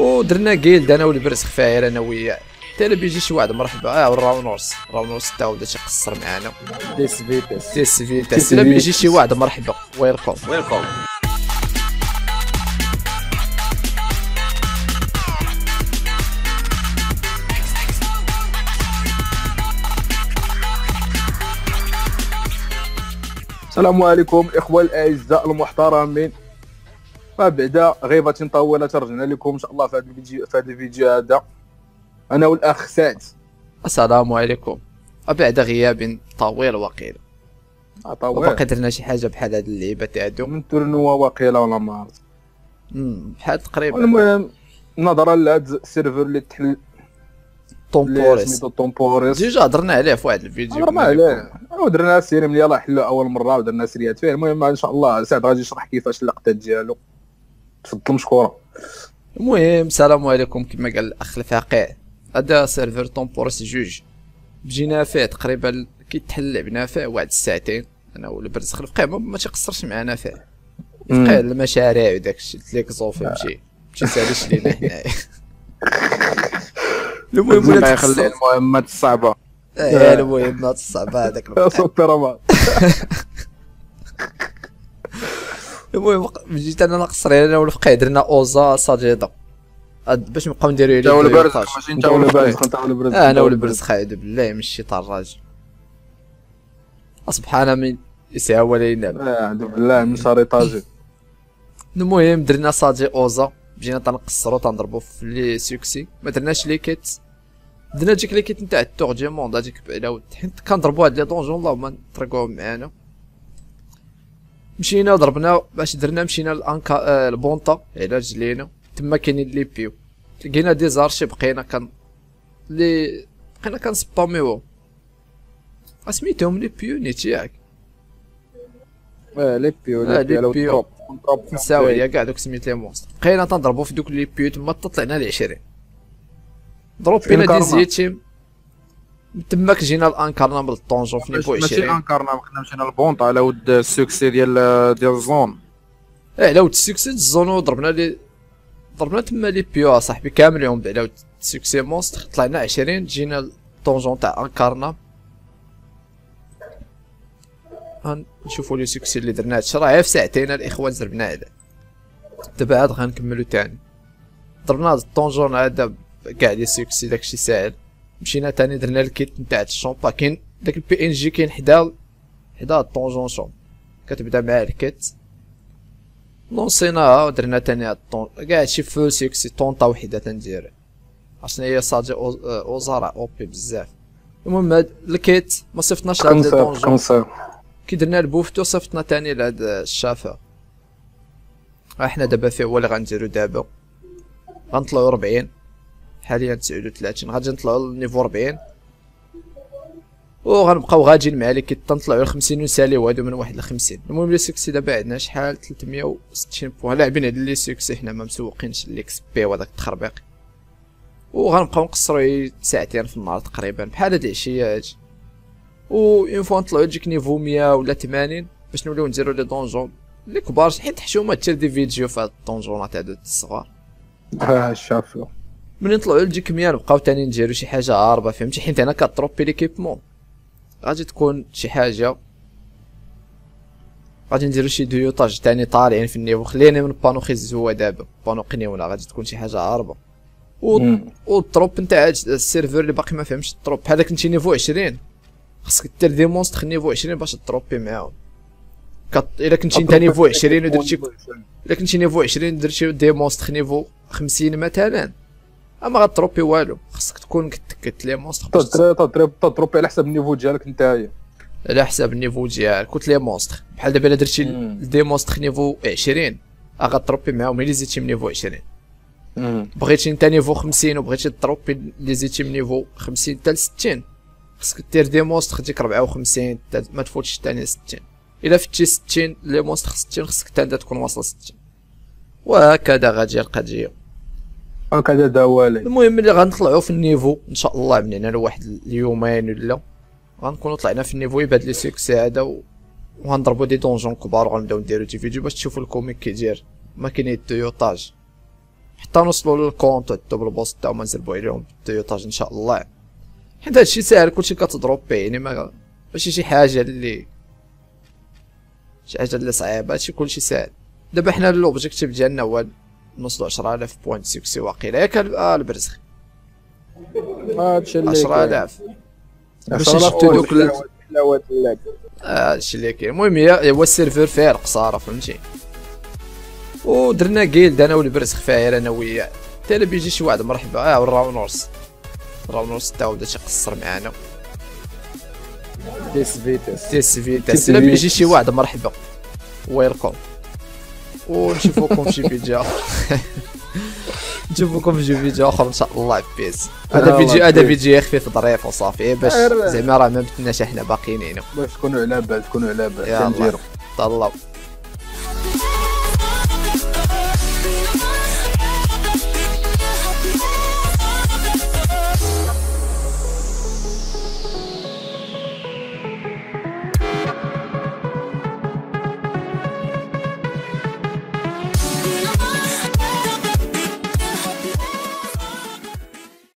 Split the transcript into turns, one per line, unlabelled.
ودرنا جيلد انا والبرز خفاير انا وياه. حتى بيجي شي واحد مرحبا الراونورس تا هو بدا تيقصر معانا ديس فيتاس الا بيجي شي واحد مرحبا ويلكم.
السلام عليكم اخوة الاعزاء المحترمين. فبعد غيبة طويلة رجعنا لكم ان شاء الله في هذا الفيديو هذا انا والاخ سعد.
السلام عليكم. بعد غياب طويل وقيل وباقي درنا شي حاجه بحال هاد اللعيبات هادو
من تورنوا واقيلا ولا ما عرفت
بحال تقريبا.
المهم نظرا لهاد السيرفر اللي تحل طومبوريس
ديجا هضرنا عليه في واحد الفيديو
ودرنا سيري ملي يلاه حلو اول مره ودرنا سيريات فيه. المهم ان شاء الله سعد غادي يشرح كيفاش اللقطات ديالو. تفضل مشكورا.
المهم السلام عليكم. كما قال الاخ الفقيه هذا سيرفر طومبوريس جوج بجينا فيه تقريبا كيتحل لعبنا فيه واحد الساعتين انا والبرز الفقيه ما تيقصرش معنا فيه فقيه المشاريع وداكشي تليك زوفي مشي ساليش لينا حنايا. المهم ولا
يخلي المهمات الصعبه
المهمات الصعبه هذاك
سوبر.
المهم جيت انا نقصر انا والفقيه درنا اوزا ساجيدا باش نبقاو نديرو عليه.
والبرز ماشي انت والبرز
انا والبرز خايد بالله من الشيطان الراجل سبحان من يسعى ولا ينام.
اعوذ بالله من شر طاجي.
المهم درنا ساجي اوزا بجينا تنقصرو تنضربو في لي سوكسي ما درناش لي كيت. درنا ديك لي كيت نتاع التور دي موند هذيك بعدا حيت كنضربو هاد لي دونجون اللهم نطرقوهم معانا. مشينا ضربنا باش درنا مشينا لانكا البونطا على رجلينا تما كاينين لي بيو لقينا دي زارشي بقينا كنسباميوهم سميتهم لي بيو نيت ياك
لي بيو
ديالو نساوي يا كاع دوك سميت لي مونستر. بقينا تنضربو في دوك لي بيو تما طلعنا ل 20 ضربينا دي زيتيم تماك جينا الانكارنا بالطونجون في نيفو 20.
ماشي انكارنا حنا مشينا للبونطا على ود السوكسي ديال الزون
على ود السوكسي الزون ضربنا تما لي بيو اصاحبي كاملين على ود السوكسي مونستر طلعنا 20 جينا الطونجون تاع انكارنا نشوفوا لي سوكسي اللي درنا هادشي راه في ساعتين الاخوان زربنا عليه. دابا عاد غنكملو تاني ضربنا هاد الطونجون هذا كاع لي سوكسي داكشي ساهل. مشينا تاني درنا الكيت نتاع الشومبا كاين داك البي ان جي كاين حدا الطونجون شوم كتبدا مع الكيت لونسيناها ودرنا تاني هاد الطون كاع هادشي فول سوكسي طونطا وحده تندير عشان هي صاجي اوزارا اوبي بزاف. المهم هاد الكيت ما صيفطناش لهاد الطونجون كي درنا البوفتو صيفطنا تاني لهاد الشافه. حنا دابا فيه هو اللي غنديرو دابا غنطلعو 40 حاليا 39 غادي نطلعو للنيفو 40 وغنبقاو غاديين مع لي كي تنطلعو ل 50 ونساليو هادو من 1 ل 50. المهم لي سوكسي دابا عندنا شحال 360 بوان لاعبين هاد لي سوكسي حنا ما مسوقينش ليكس بي وهداك التخربيق وغنبقاو نقصرو ساعتين في النهار تقريبا بحال هاد العشيه هادي. و اون فوا نطلعو لديك نيفو 100 ولا 80 باش نوليو نديرو لي دونجون لي كبار حيت حشومه حتى دي فيديو في هاد الدونجونات هادو الصغار.
شافو
ملي نطلعو لديك 100 نبقاو تاني نديرو شي حاجه هاربه فهمتي حيت هنا كطروبي ليكيبمون غادي تكون شي حاجه غادي نديرو شي ديوطاج تاني طالعين في النيفو. خلينا من بانو خيزوا دابا بانو قنيونا غادي تكون شي حاجه هاربه والطروب نتاع السيرفر اللي باقي ما فهمش الطروب بحال داك كنتي نيفو 20 خاصك دير دي مونستر نيفو 20 باش تروبي معاهم. الا كنتي انت نيفو 20 ودرتي الا كنتي نيفو 20 درتي دي مونستر نيفو 50 مثلا اما غتروبي والو. خاصك تكون كتكت لي مونستر
تروبي على حسب النيفو ديالك نتايا
على حسب النيفو ديالك كنت لي مونستر بحال دابا الا درتي دي مونستر نيفو 20 غتروبي معاهم اللي زيدتي من نيفو 20. بغيتي انت نيفو 50 وبغيتي تروبي اللي زيدتي من نيفو 50 حتى ل 60 خاصك دير دي مونستر ديك 54 ما تفوتش ثاني 60. الا فتي 60 لي مونستر 60 خاصك حتى تكون واصل 60 وهكذا غادي القضيه
هكذا دوالي.
المهم ملي غنطلعو في النيفو ان شاء الله من هنا لواحد اليومين ولا غنكونو طلعنا في النيفو بهاد لي سوكسي هذا وغنضربو دي دونجون كبار وغنبداو نديرو دي فيديو باش تشوفو الكوميك كيدير ما كاين الديوطاج حتى نوصلوا للكونت والدوبل بوست تا هما نزربوا عليهم بالتيوتاج ان شاء الله، حيت هادشي ساهل كلشي كتضروبيه، يعني ماشي شي حاجه اللي صعيبه، هادشي كلشي ساهل. دابا حنا لوبجيكتيف ديالنا هو نوصلوا 10000 بوينت سكسي واقيلا ياك البرزخ.
هادشي اللي
10000 باش
10000
نشدو دوك
حلاوه اللعب.
هادشي اللي كاين. المهم هو السيرفر فيه القصاره فهمتي، ودرنا جيلد انا والبرزخ فاير انا وياه، حتى الا بيجي شي واحد مرحبا. والراونورس تا هو بدا تيقصر معانا.
ديس فيتاس
الا بيجي شي واحد مرحبا ويلكم، ونشوفوكم في شي فيديو نشوفوكم في فيديو اخر ان شاء الله. بيس هذا فيديو خفيف ظريف وصافي، باش زعما راه ما بتناش احنا باقيين هنا،
باش تكونوا على بال
يلا تهلاو.